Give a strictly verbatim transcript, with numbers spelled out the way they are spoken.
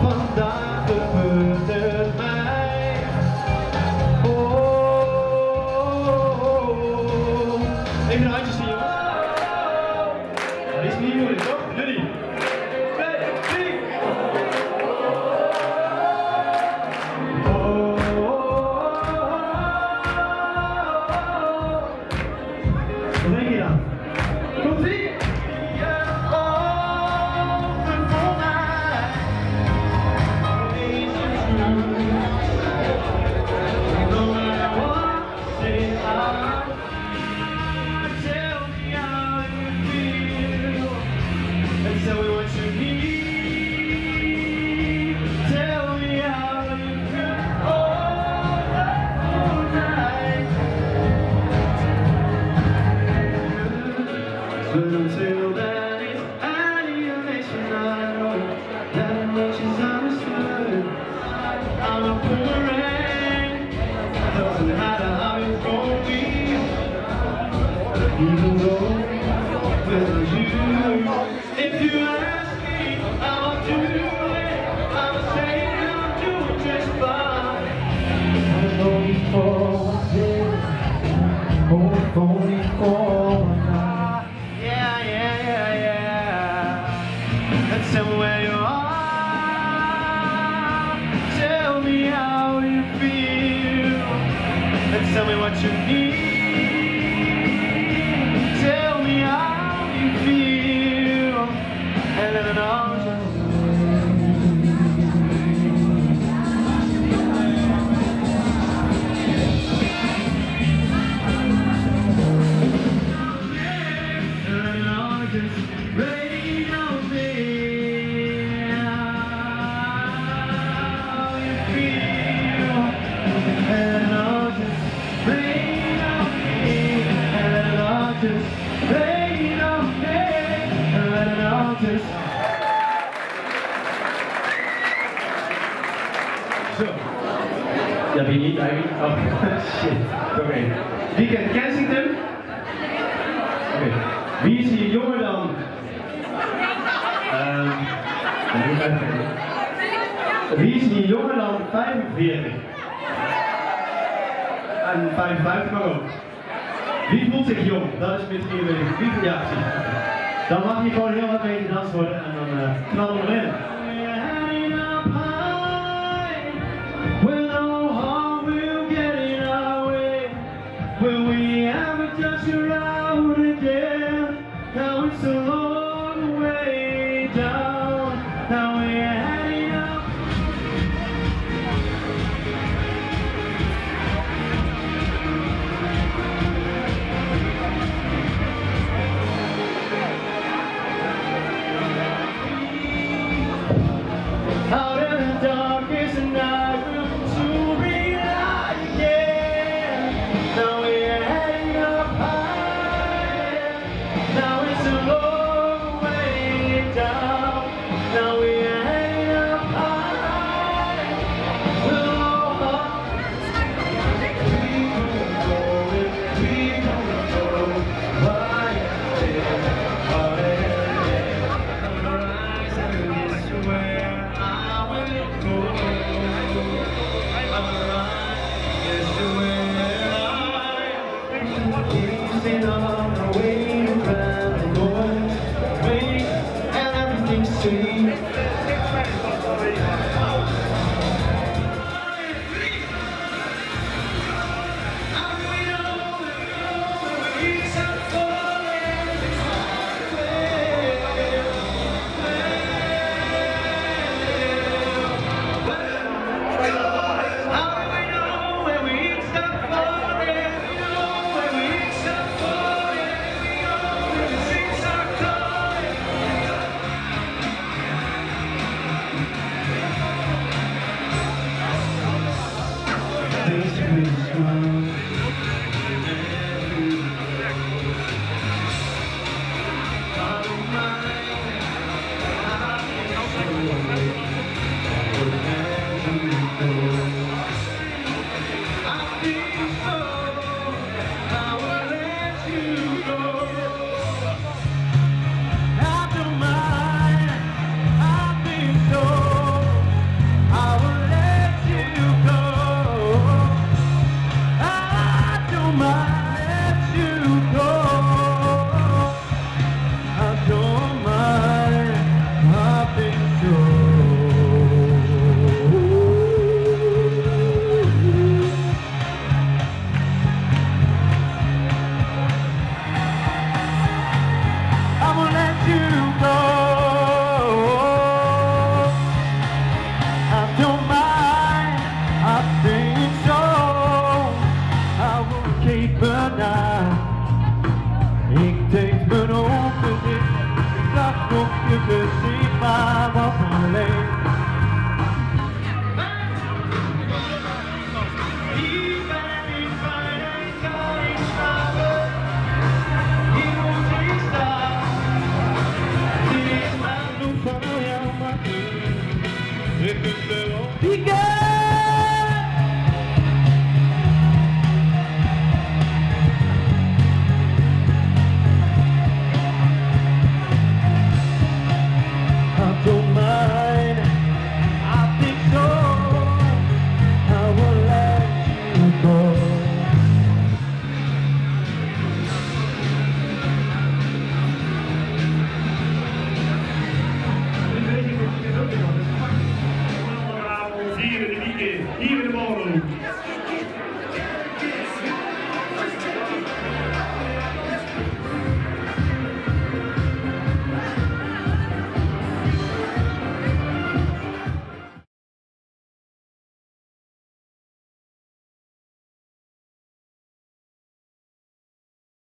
vandaag gebeurt het mij. Oh, oh, oh, oh. Even de handjes zien, jongens. Dat is niet moeilijk, toch? Jullie. Twee, drie. Oh, oh, oh, oh. Wat denk je dan? Komt-ie? Tell me what you need. Tell me how you feel all night. But until then it's alienation, I know that much is understood. I'm a boomerang. Doesn't matter how you throw me, even though without you. If you ask me, I'll do it. I'll say I'll do it just fine. I'm only for one day, oh, only for one night. Yeah, yeah, yeah, yeah. And tell me where you are. Tell me how you feel. And tell me what you need. Tell me how you feel. And then I'll just and then I'll just rain on me. How you feel. And then I'll just rain on me. And then I'll just rain on me. And then I'll just zo. Ja, wie niet eigenlijk? Oh, shit. Oké. Okay. Wie kent Kensington? Oké. Okay. Wie is hier jonger dan? Um, wie is hier jonger dan vijfenveertig? En vijfenvijftig mag ook. Wie voelt zich jong? Dat is misschien weer wie van ja, precies. Dan mag je gewoon heel hard mee gedanst worden en dan uh, knallen we erin. Will we ever touch your road again? Now it's a long way down. Now we're heading up. Out in the darkness and I will soon be light again. Now we're heading up high. Now it's a long way down. Now we're heading up high. We'll all up. Keep on going, keep on going. High and high. On the horizon is where I will go. On the horizon is where Sitting on the way around the going, waiting, and everything's sweet. Because